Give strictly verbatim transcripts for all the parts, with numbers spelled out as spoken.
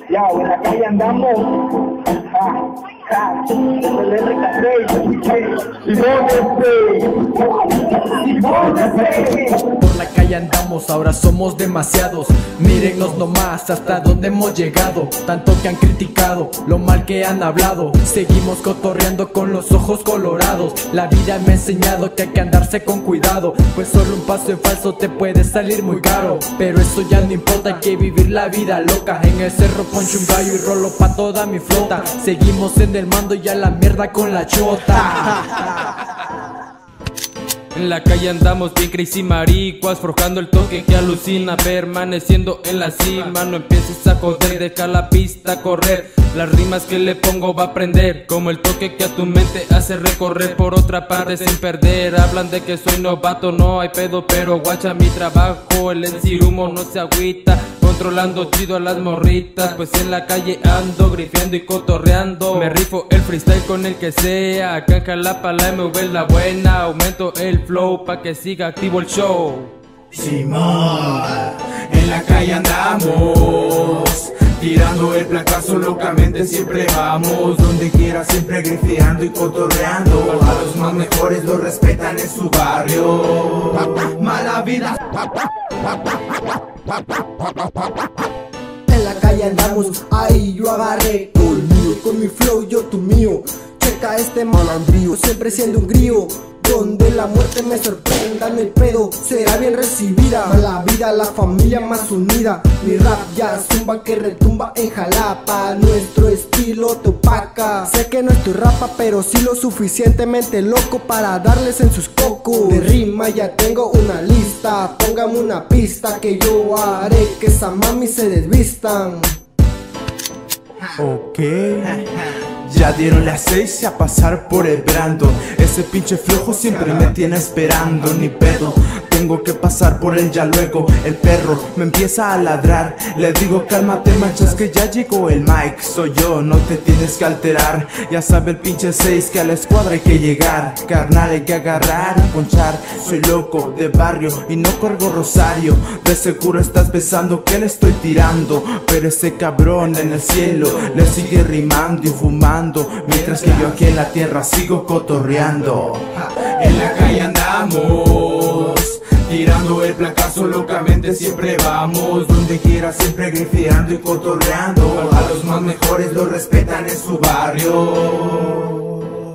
Ya, en la calle andamos. Ja, ja, el R K seis. Por la calle andamos, ahora somos demasiados. Mírennos nomás hasta donde hemos llegado. Tanto que han criticado, lo mal que han hablado. Seguimos cotorreando con los ojos colorados. La vida me ha enseñado que hay que andarse con cuidado, pues solo un paso en falso te puede salir muy caro. Pero eso ya no importa, hay que vivir la vida loca. En el cerro poncho un gallo y rolo pa' toda mi flota. Seguimos en el mando y a la mierda con la chota. En la calle andamos bien crazy maricuas, forjando el toque que alucina, permaneciendo en la cima. No empieces a joder, deja la pista correr. Las rimas que le pongo va a prender, como el toque que a tu mente hace recorrer. Por otra parte sin perder, hablan de que soy novato, no hay pedo, pero guacha mi trabajo. El encirumo no se agüita, controlando chido a las morritas, pues en la calle ando grifeando y cotorreando. Me rifo el freestyle con el que sea, canja la pala M V la buena. Aumento el flow pa' que siga activo el show. Simón, en la calle andamos, tirando el placazo locamente siempre vamos. Donde quiera siempre grifeando y cotorreando. A los más mejores los respetan en su barrio. Mala vida. En la calle andamos, ahí yo agarré todo el mío. Con mi flow yo tu mío. Checa este malandrío, siempre siendo un grillo. Donde la muerte me sorprenda, no hay pedo, será bien recibida. La vida, la familia más unida. Mi rap ya zumba que retumba en Jalapa. Nuestro estilo te opaca. Sé que no estoy rapa, pero sí lo suficientemente loco para darles en sus cocos. De rima ya tengo una lista. Póngame una pista que yo haré que esa mami se desvistan. Ok. Ya dieron las seis y a pasar por el Brandon. Ese pinche flojo siempre me tiene esperando. Ni pedo, tengo que pasar por él ya luego. El perro me empieza a ladrar. Le digo cálmate manchas que ya llegó el Mike. Soy yo, no te tienes que alterar. Ya sabe el pinche seis que a la escuadra hay que llegar. Carnal hay que agarrar y ponchar. Soy loco de barrio y no cargo rosario. De seguro estás pensando que le estoy tirando, pero ese cabrón en el cielo le sigue rimando y fumando, mientras que yo aquí en la tierra sigo cotorreando. En la calle andamos, tirando el placazo locamente siempre vamos. Donde quiera siempre grifeando y cotorreando. A los más mejores los respetan en su barrio.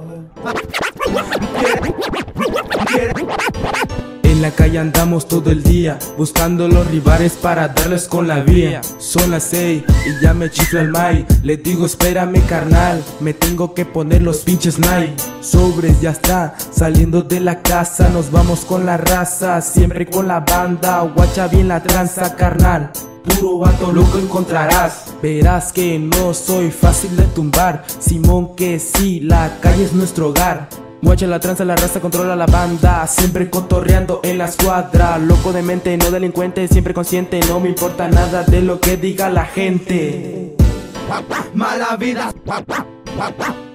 En la calle andamos todo el día, buscando los rivales para darles con la vía. Son las seis y ya me chifla el Mai. Le digo espérame carnal, me tengo que poner los pinches Nike. Sobres ya está, saliendo de la casa, nos vamos con la raza, siempre con la banda. Guacha bien la tranza carnal, puro vato loco encontrarás. Verás que no soy fácil de tumbar, Simón que sí, la calle es nuestro hogar. Guacha la tranza, la raza controla la banda, siempre cotorreando en la escuadra. Loco de mente, no delincuente, siempre consciente, no me importa nada de lo que diga la gente. Mala vida.